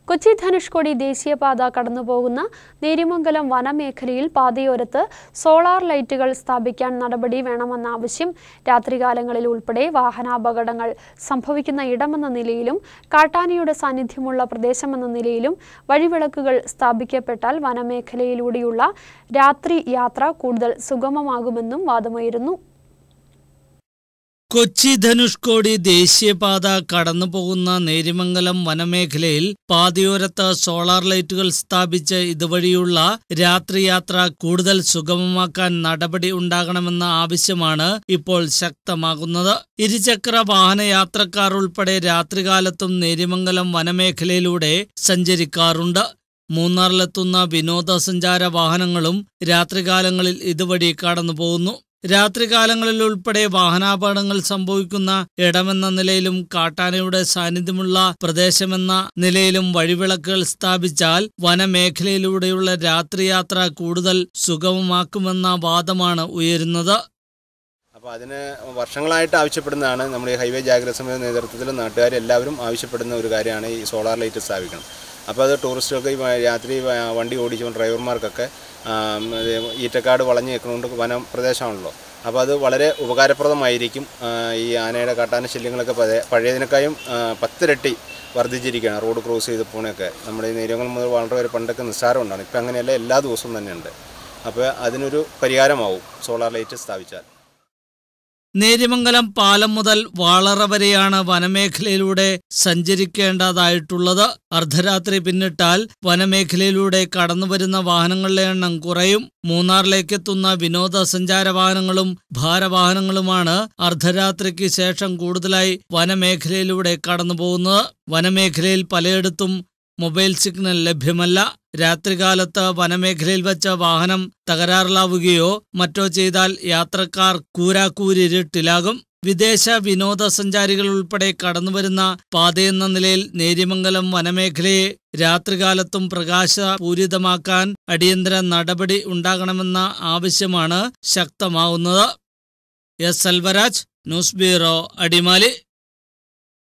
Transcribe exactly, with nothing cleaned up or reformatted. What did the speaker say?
കൊച്ചി ധനുഷ്കോടി ദേശീയപാത കടന്നുപോകുന്ന നേര്യമംഗലം വനമേഖലയിൽ പാതയോരത്ത് സോളാർ ലൈറ്റുകൾ സ്ഥാപിക്കാൻ നടപടി വേണമെന്ന ആവശ്യം രാത്രികാലങ്ങളിൽ ഉൾപ്പെടെ വാഹനാപകടങ്ങൾ സംഭവിക്കുന്ന ഇടമെന്ന നിലയിലും കാട്ടാനയുടെ സാന്നിധ്യമുള്ള പ്രദേശമെന്ന നിലയിലും വഴിവിളക്കുകൾ സ്ഥാപിക്കപ്പെട്ടാൽ വനമേഖലയിലൂടെയുള്ള രാത്രി യാത്ര കൂടുതൽ സുഗമമാകുമെന്നും വാദമുയരുന്നു. കൊച്ചി ധനുഷ്കോടി ദേശീയപാത കടന്നുപോകുന്ന നേര്യമംഗലം വനമേഖലയിൽ പാതയോരത്ത് സോളാർ ലൈറ്റുകൾ സ്ഥാപിച്ച് ഇതുവഴിയുള്ള രാത്രിയാത്ര കൂടുതൽ സുഗമമാക്കാൻ നടപടി ഉണ്ടാകണമെന്ന ആവശ്യമാണ് ഇപ്പോൾ ശക്തമാകുന്നത്. ഇരുചക്ര വാഹന യാത്രക്കാർ ഉൾപ്പെടെ രാത്രികാലത്തും നേര്യമംഗലം വനമേഖലയിലൂടെ സഞ്ചരിക്കാറുണ്ട്. മൂന്നാറിലെത്തുന്ന വിനോദസഞ്ചാര വാഹനങ്ങളും രാത്രികാലങ്ങളിൽ ഇതുവഴി കടന്നുപോകുന്നു. രാത്രികാലങ്ങളിൽ ഉൾപ്പെടെ വാഹനാപകടങ്ങൾ സംഭവിക്കുന്ന ഇടമെന്ന നിലയിലും കാട്ടാനയുടെ സാന്നിധ്യമുള്ള പ്രദേശമെന്ന നിലയിലും വഴിവിളക്കുകൾ സ്ഥാപിച്ചാൽ വനമേഖലയിലൂടെയുള്ള രാത്രിയാത്ര കൂടുതൽ സുഗമമാക്കുമെന്ന വാദമാണ് ഉയരുന്നത്. അപ്പോൾ അതിന് വർഷങ്ങളായിട്ട് ആവശ്യപ്പെടുന്നതാണ്. നമ്മുടെ ഈ ഹൈവേ ജാഗ്രത സമിതി നേതൃത്വത്തിൽ നാട്ടുകാരെല്ലാവരും ആവശ്യപ്പെടുന്ന ഒരു കാര്യമാണ് ഈ സോളാർ ലൈറ്റ് സ്ഥാപിക്കണം. അപ്പോൾ അത് ടൂറിസ്റ്റുകൾക്ക് രാത്രി വണ്ടി ഓടിച്ച ഡ്രൈവർമാർക്കൊക്കെ ഈറ്റക്കാട് വളഞ്ഞു നിൽക്കുന്നതുകൊണ്ട് വനപ്രദേശമാണല്ലോ. അപ്പോൾ അത് വളരെ ഉപകാരപ്രദമായിരിക്കും. ഈ ആനയുടെ കാട്ടാന ശല്യങ്ങളൊക്കെ പഴയതിനേക്കാളും പത്തിരട്ടി വർദ്ധിച്ചിരിക്കുകയാണ്. റോഡ് ക്രോസ് ചെയ്ത് പോണൊക്കെ നമ്മുടെ ഈ നേര്യമംഗലം മുതൽ വളരെ വരെ പണ്ടൊക്കെ നിസ്സാരം ഉണ്ടാണ്. ഇപ്പം അങ്ങനെയല്ല, എല്ലാ ദിവസവും തന്നെയുണ്ട്. അപ്പോൾ അതിനൊരു പരിഹാരമാവും സോളാർ ലൈറ്റ് സ്ഥാപിച്ചാൽ. നേര്യമംഗലം പാലം മുതൽ വാളറ വരെയാണ് വനമേഖലയിലൂടെ സഞ്ചരിക്കേണ്ടതായിട്ടുള്ളത്. അർദ്ധരാത്രി പിന്നിട്ടാൽ വനമേഖലയിലൂടെ കടന്നുവരുന്ന വാഹനങ്ങളുടെ എണ്ണം കുറയും. മൂന്നാറിലേക്കെത്തുന്ന വിനോദസഞ്ചാര വാഹനങ്ങളും ഭാരവാഹനങ്ങളുമാണ് അർദ്ധരാത്രിക്ക് ശേഷം കൂടുതലായി വനമേഖലയിലൂടെ കടന്നുപോകുന്നത്. വനമേഖലയിൽ പലയിടത്തും മൊബൈൽ സിഗ്നൽ ലഭ്യമല്ല. രാത്രികാലത്ത് വനമേഖലയിൽ വച്ച വാഹനം തകരാറിലാവുകയോ മറ്റോ ചെയ്താൽ യാത്രക്കാർ കൂരാക്കൂരിരുട്ടിലാകും. വിദേശ വിനോദസഞ്ചാരികൾ ഉൾപ്പെടെ കടന്നുവരുന്ന പാതയെന്ന നിലയിൽ നേര്യമംഗലം വനമേഖലയെ രാത്രികാലത്തും പ്രകാശപൂരിതമാക്കാൻ അടിയന്തര നടപടി ഉണ്ടാകണമെന്ന ആവശ്യമാണ് ശക്തമാവുന്നത്. S Selvaraj, news bureau, Adimali.